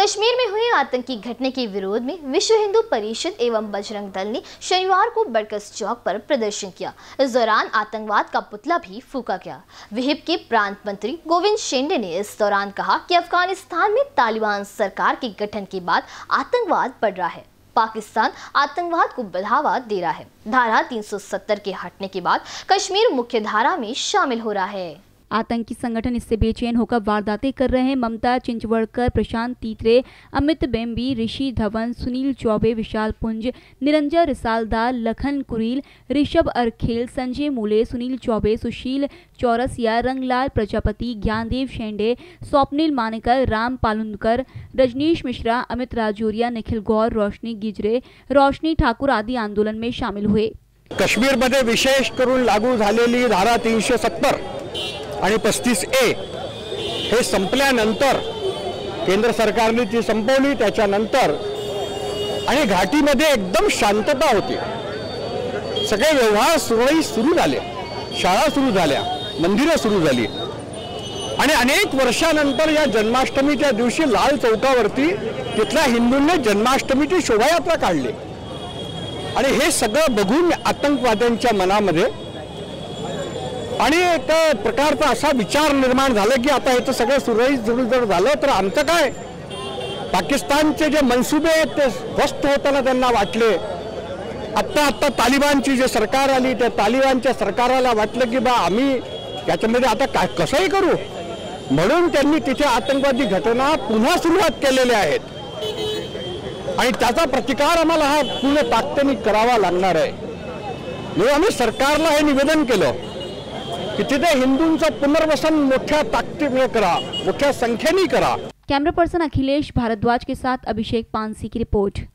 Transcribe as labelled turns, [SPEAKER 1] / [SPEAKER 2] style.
[SPEAKER 1] कश्मीर में हुए आतंकी घटना के विरोध में विश्व हिंदू परिषद एवं बजरंग दल ने शनिवार को बरकस चौक पर प्रदर्शन किया। इस दौरान आतंकवाद का पुतला भी फूंका गया। विहिप के प्रांत मंत्री गोविंद शेंडे ने इस दौरान कहा कि अफगानिस्तान में तालिबान सरकार के गठन के बाद आतंकवाद बढ़ रहा है। पाकिस्तान आतंकवाद को बढ़ावा दे रहा है। धारा 370 के हटने के बाद कश्मीर मुख्य धारा में शामिल हो रहा है।
[SPEAKER 2] आतंकी संगठन इससे बेचैन होकर वारदातें कर रहे हैं। ममता चिंचवड़कर, प्रशांत तीतरे, अमित बेम्बी, ऋषि धवन, सुनील चौबे, विशाल पुंज, निरंजन रिसालदार, लखन कुरील, ऋषभ अरखेल, संजय मूले, सुनील चौबे, सुशील चौरसिया, रंगलाल प्रजापति, ज्ञानदेव शेंडे, स्वप्निल मानेकर, राम पालुंदकर, रजनीश मिश्रा, अमित राजौरिया, निखिल गौर, रोशनी गिजरे, रोशनी ठाकुर आदि आंदोलन में शामिल हुए।
[SPEAKER 3] काश्मीरमध्ये विशेष करून लागू झालेली धारा 370 आणि 35A हे संपल्यानंतर केंद्र सरकारने ती संपवली। त्याच्यानंतर आणि घाटीमध्ये एकदम शांतता होती। सगळे व्यवहार सुरळीत सुरू झाले, शाळा सुरू झाल्या, मंदिरं सुरू झाली आणि अनेक वर्षानंतर या जन्माष्टमीच्या दिवशी लाल चौकावरती तिथल्या हिंदूंनी जन्माष्टमीची शोभायात्रा काढली आणि हे सगळं बघून आतंकवाद्यांच्या मनामध्ये आणि एक प्रकारचा असा विचार निर्माण झाला की आता हे सगळं सुरळीत जर झालं तर आमचं काय। पाकिस्तानचे जे मनसुबे आहेत ते ध्वस्त होताना त्यांना वाटले। आता तालिबानची जे सरकार आली त्या तालिबानच्या सरकाराला वाटलं की बा आम्ही याच्यामध्ये आता कसंही करू, म्हणून त्यांनी तिथे आतंकवादी घटना पुन्हा सुरुवात केलेल्या आहेत आणि त्याचा प्रतिकार आम्हाला हा पूर्ण ताकदीने करावा लागणार आहे। म्हणून आम्ही सरकारला हे निवेदन केलं कि तिथे हिंदूंचं पुनर्वसन मोठ्या ताकदीने करा, मोठ्या संख्येने करा।
[SPEAKER 2] कैमरा पर्सन अखिलेश भारद्वाज के साथ अभिषेक पानसी की रिपोर्ट।